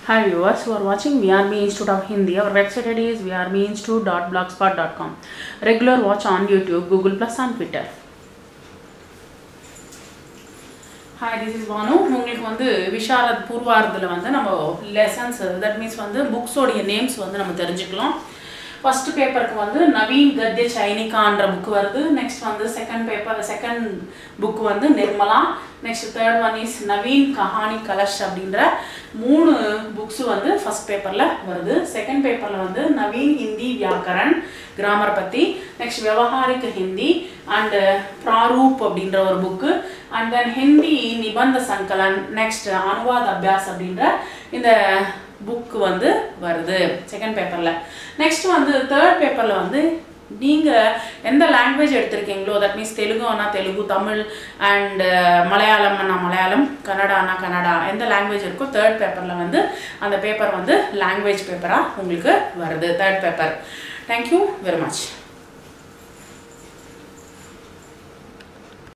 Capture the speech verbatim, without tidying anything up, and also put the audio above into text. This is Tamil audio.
Hi viewers who are watching V R M Institute of Hindi. Our website is v r m institute dot blogspot dot com. Regular watch on YouTube, Google Plus and Twitter. Hi, this is Vanu. உங்களுக்கு வந்து விஷாரத் பூர்வார்தல வந்து நம்ம lessons that means வந்து books ஓட names வந்து நம்ம தெரிஞ்சுக்கலாம். First paper க்கு வந்து நவீன் கத்ய சைனிகான்ற book வருது. Next வந்து second paper second book வந்து Nirmala. Next third one is Naveen Kahani Kalash அப்படிங்கற மூணு books வந்து first paperல வருது. Second paperல வந்து நவீன் ஹிந்தி வியாக்கரண் grammar பத்தி. Next व्यवहारिक हिंदी and प्रारूप அப்படிங்கற ஒரு book and then hindi நிபந்த சங்கலன். Next அனுவாத Abhyas அப்படிங்கற இந்த book வந்து வருது second paperல. Next வந்து third paperல வந்து நீங்க எந்த language எடுத்துர்க்கீங்களோ that means தெலுங்குனா Telugu Tamil and மலையாளம்னா Malayalam கன்னடானா Kannada எந்த language இருக்கோ third paperல வந்து அந்த பேப்பர் வந்து language பேப்பரா உங்களுக்கு வருது third paper. Thank you very much.